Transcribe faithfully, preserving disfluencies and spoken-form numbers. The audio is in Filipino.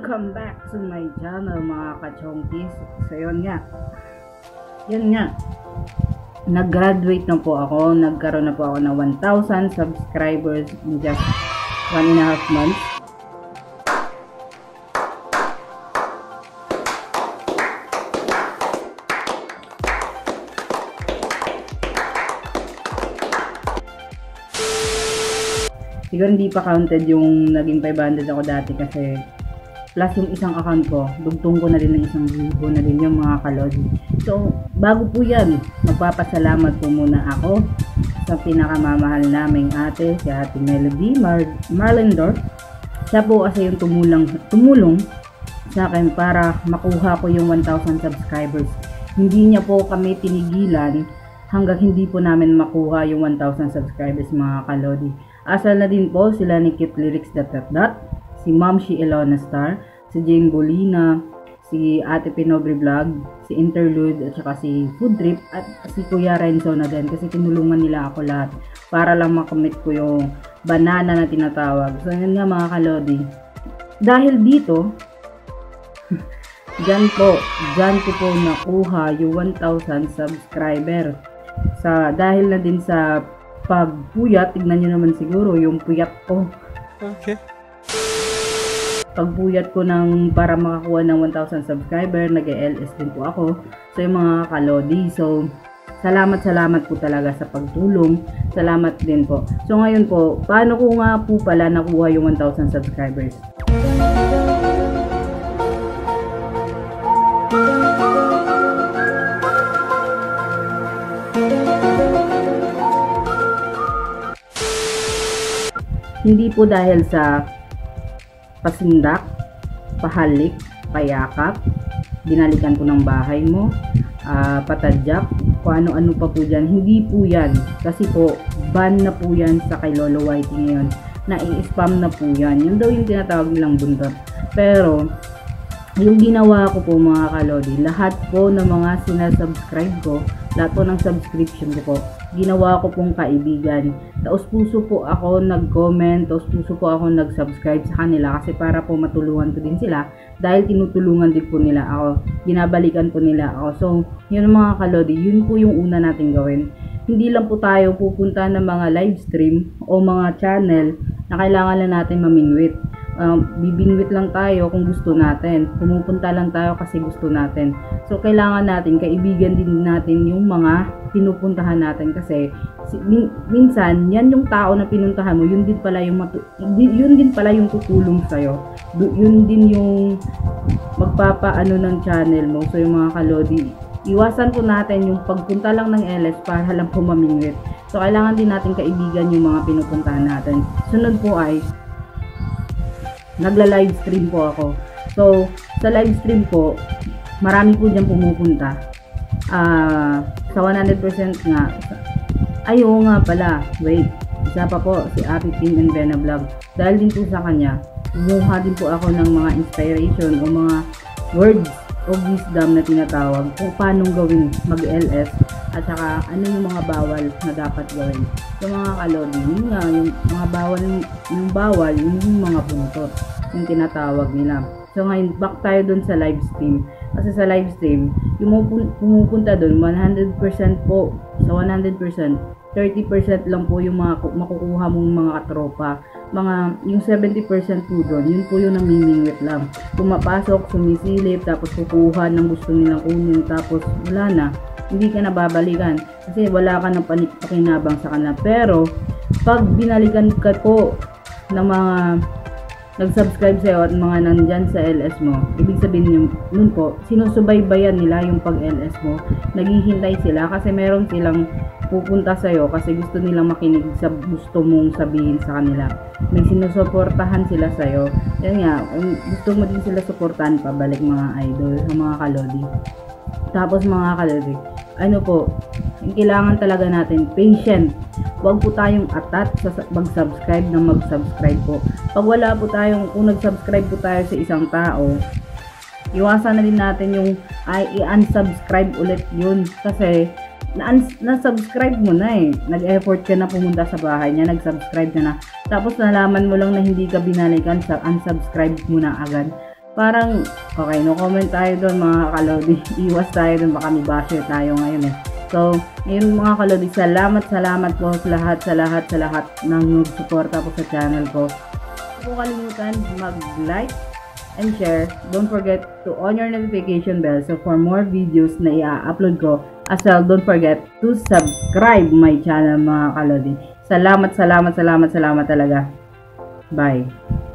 Welcome back to my channel mga ka-chonkies. So yun nga, yun nga, nag-graduate na po ako, nagkaroon na po ako ng one thousand subscribers in just one and a half months. Siguro hindi pa counted yung naging five hundred ako dati kasi plus yung isang account ko, dugtong ko na din ng isang libo na din yung mga kalodi. So, bago po yan, magpapasalamat po muna ako sa pinakamamahal naming ate, si Ate Melody Mar Marlendor. Siya po kasi yung tumulong, tumulong sa akin para makuha ko yung one thousand subscribers. Hindi niya po kami tinigilan hanggang hindi po namin makuha yung one thousand subscribers mga kalodi. Asal na din po sila ni Cute Lyrics dot dot dot, si Ma'am si Elona Star, si Jane Bolina, si Ate Pinobri Vlog, si Interlude, at saka si Food Trip, at si Kuya Renzo na din kasi tinulungan nila ako lahat para lang makamit ko yung banana na tinatawag. So yun nga mga kalodi. Dahil dito, dyan po, dyan ko po nakuha yung one thousand subscriber. Sa, dahil na din sa pagpuyat, tignan nyo naman siguro yung puyat ko. Okay. Pagpuyat ko ng para makakuha ng one thousand subscriber, nag-L S din po ako. So yung mga kalodi, so salamat salamat po talaga sa pagtulong. Salamat din po. So ngayon po, paano ko nga po pala nakuha yung one thousand subscribers? Hindi po dahil sa pasindak, pahalik, payakap, binalikan ko ng bahay mo, uh, patadyak, kung ano-ano pa po dyan. Hindi po yan. Kasi po, ban na po yan sa kay Lolo Whitey ngayon. Na-i-spam na po yan. Yun daw yung tinatawag nilang buntot. Pero, yung ginawa ko po mga kalodi, lahat po ng mga sinasubscribe ko, lahat po ng subscription ko po, ginawa ko pong kaibigan. Taos puso po ako nag-comment, taos puso po ako nag-subscribe sa kanila kasi para po matulungan ko din sila dahil tinutulungan din po nila ako, binabalikan po nila ako. So, yun mga kalodi, yun po yung una natin gawin. Hindi lang po tayo pupunta ng mga live stream o mga channel na kailangan lang natin mamingwit. Um, bibingwit lang tayo kung gusto natin. Pumupunta lang tayo kasi gusto natin. So, kailangan natin, kaibigan din natin yung mga pinupuntahan natin kasi si, min, minsan, yan yung tao na pinuntahan mo, yun din pala yung, matu, yun din pala yung tutulong sa'yo. Yun din yung magpapaano ng channel mo. So, yung mga kalodi, iwasan po natin yung pagpunta lang ng L S para lang po mamingwit. So, kailangan din natin kaibigan yung mga pinupuntahan natin. Sunod po ay nagla-live stream po ako. So, sa live stream po, marami po dyan pumupunta. Uh, sa one hundred percent nga, ay oo nga pala, wait, isa pa po, si Ate Tim and Bena Vlog. Dahil din po sa kanya, kumuha din po ako ng mga inspiration o mga words of wisdom na tinatawag kung paano gawin mag-L S at saka ano yung mga bawal na dapat gawin. So mga kalodi, yun nga, yung mga bawal, yung bawal, yung mga buntot, yung tinatawag nila. So ngayon, back tayo dun sa live stream. Kasi sa live stream, yung pumupunta dun, one hundred percent po, sa one hundred percent, thirty percent lang po yung mga makukuha mong mga katropa. Mga, yung seventy percent po dun, yun po yung namimingwit lang. Pumapasok, sumisilip, tapos kukuha ng gusto nilang kunin, tapos wala na. Hindi ka nababalikan kasi wala ka ng pakinabang sa kanila. Pero pag binalikan ka po ng mga nag-subscribe sa'yo at mga nandyan sa L S mo, ibig sabihin yung, nun po, sinusubaybayan nila yung pag-L S mo. Naghihintay sila kasi meron silang pupunta sa'yo kasi gusto nilang makinig sa gusto mong sabihin sa kanila. May sinusuportahan sila sa'yo. Yan nga, gusto mo din sila suportahan pabalik mga idol, mga kalodi. Tapos mga kalodi, ano po, yung kailangan talaga natin, patient. Huwag po tayong atat sa mag-subscribe na mag-subscribe po. Pag wala po tayong, kung nag-subscribe po tayo sa isang tao, iwasan na din natin yung ay i-unsubscribe ulit yun. Kasi na-subscribe mo na eh. Nag-effort ka na pumunta sa bahay niya, nag-subscribe ka na. Tapos nalaman mo lang na hindi ka binalikan, sa unsubscribe mo na agad. parang, okay, no comment tayo doon mga kalodi. Iwas tayo doon, baka may basher tayo ngayon eh. So, yun mga kalodi, salamat, salamat po sa lahat, sa lahat, sa lahat ng nag-suporta po sa channel ko. Huwag po kalimutan mag-like and share. Don't forget to on your notification bell so for more videos na i-upload ko. As well, don't forget to subscribe my channel mga kalodi. Salamat, salamat, salamat, salamat talaga. Bye.